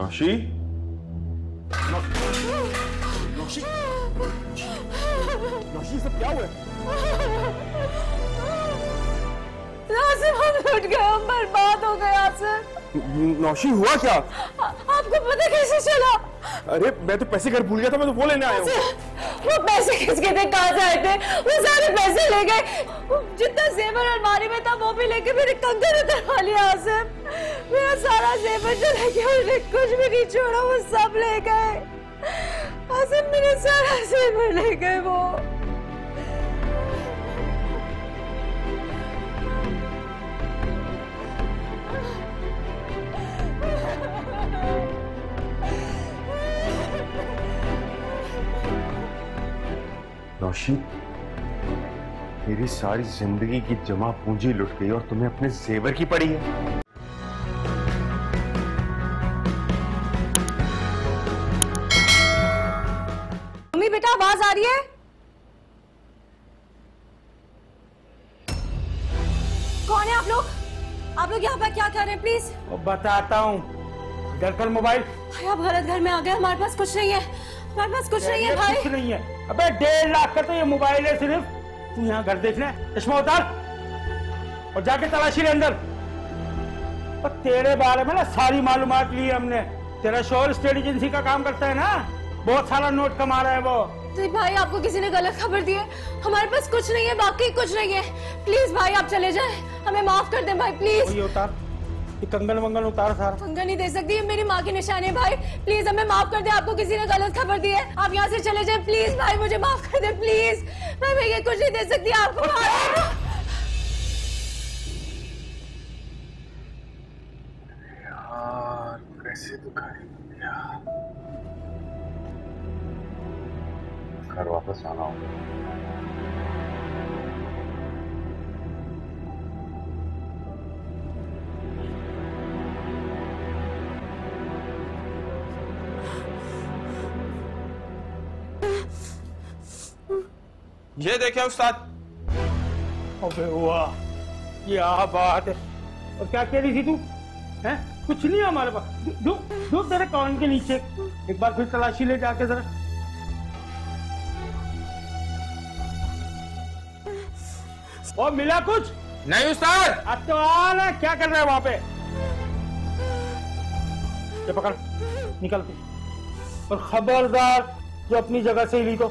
नौशी नौशी सब क्या हुआ? आसिफ हम लुट गए, हम बर्बाद हो गए आसिफ। नौशी हुआ क्या? आपको पता कैसे चला? अरे मैं तो पैसे घर भूल गया था, मैं तो वो लेने आया हूँ। वो पैसे किसके थे, कहाँ से आए थे? वो सारे पैसे ले गए, जितना जेवर अलमारी में था वो भी लेके मेरे कंगन उतरवा लिया आसिफ। मेरा सारा जेवर चला गया, उन्होंने कुछ भी नहीं छोड़ा, वो सब ले गए आसिफ, मेरा सारा जेवर ले गए वो। नौशी, मेरी सारी जिंदगी की जमा पूंजी लुट गई और तुम्हें अपने जेवर की पड़ी है। मम्मी बेटा आवाज आ रही है? कौन है आप लोग? आप लोग यहाँ पर क्या कर रहे हैं? प्लीज बताता हूँ। घर कर मोबाइल। भाई आप गलत घर में आ गए, हमारे पास कुछ नहीं है, हमारे पास कुछ नहीं है भाई। कुछ नहीं है। अबे 1.5 लाख का तो ये मोबाइल है सिर्फ। तू यहाँ घर देखना है, चश्मा उतार और जाके तलाशी ले अंदर। और तेरे बारे में ना सारी मालूमात ली है हमने। तेरा शोर स्टेट एजेंसी का काम करता है ना, बहुत सारा नोट कमा रहा है वो। तो भाई आपको किसी ने गलत खबर दी है, हमारे पास कुछ नहीं है, बाकी कुछ नहीं है। प्लीज भाई आप चले जाएं, हमें माफ कर दें भाई प्लीज। ये उतार, ये कंगन वंगन उतार सारा। कंगन नहीं दे सकती, ये मेरी माँ की निशानी है भाई, प्लीज हमें माफ कर दे। आपको किसी ने गलत खबर दी है, आप यहाँ से चले जाएं प्लीज भाई, मुझे माफ कर दे प्लीज। मैं ये कुछ नहीं दे सकती आपको। यार कैसे तो घर वापस आना होगा। ये देखे उस्ताद। अबे वाह, क्या बात है। और क्या कह रही थी तू? हैं? कुछ नहीं है हमारे पास। दो तेरे कान के नीचे एक बार फिर तलाशी ले जाके जरा। और मिला कुछ? नहीं उस्ताद। अब तो आना, क्या कर रहे हैं वहां पे? ये पकड़, निकल तू। और खबरदार जो अपनी जगह से हिली तो।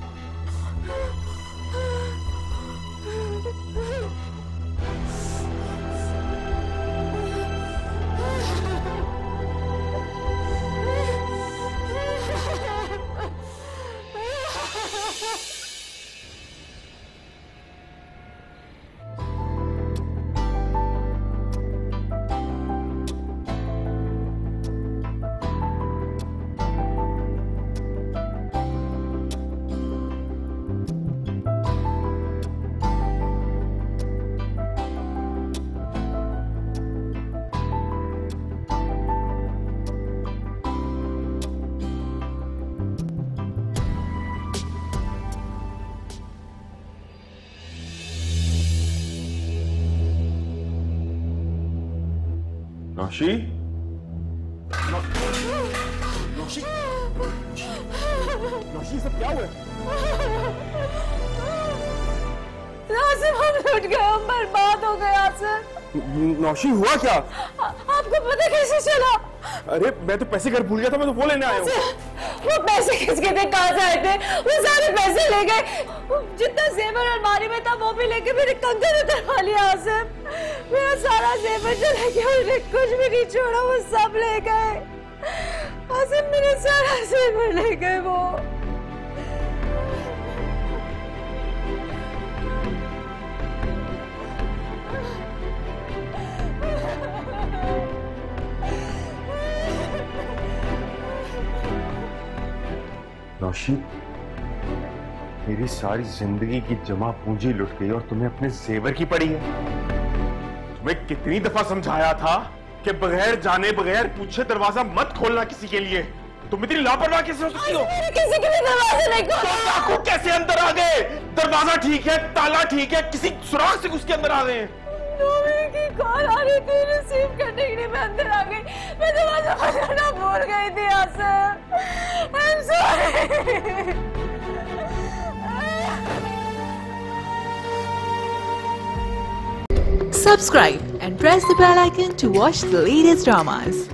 नौशी, नौशी, नौशी सब क्या हुआ? आसिफ हम लुट गए, हम बर्बाद हो गए आसिफ। नौशी हुआ क्या? आपको पता कैसे चला? अरे मैं तो पैसे घर भूल गया था, मैं तो वो लेने आया हूँ। वो पैसे किसके थे, कहाँ से आए थे? वो सारे पैसे ले गए, जितना जेवर अलमारी में था वो भी लेके मेरे कंगन उतरवा लिया आसिफ। मेरा सारा जेवर चला गया, उन्होंने कुछ भी नहीं छोड़ा, वो सब ले गए आसिफ, मेरा सारा जेवर ले गए वो। नौशी, मेरी सारी जिंदगी की जमा पूंजी लुट गई और तुम्हें अपने जेवर की पड़ी है। तुम्हें कितनी दफा समझाया था कि बगैर जाने बगैर पूछे दरवाजा मत खोलना किसी के लिए। तुम इतनी लापरवाह कैसे हो सकती हो? किसी के भी दरवाजा नहीं खोला। तो डाकू कैसे अंदर आ गए? दरवाजा ठीक है, ताला ठीक है, किसी सुराग से उसके अंदर आ गए। की कॉल आ रही थी, रिसीव करने के लिए मैं अंदर आ गई। मैं दरवाजा बंद करना भूल भूल गई थी Asif. I'm sorry। Subscribe and press the bell icon to watch the latest dramas.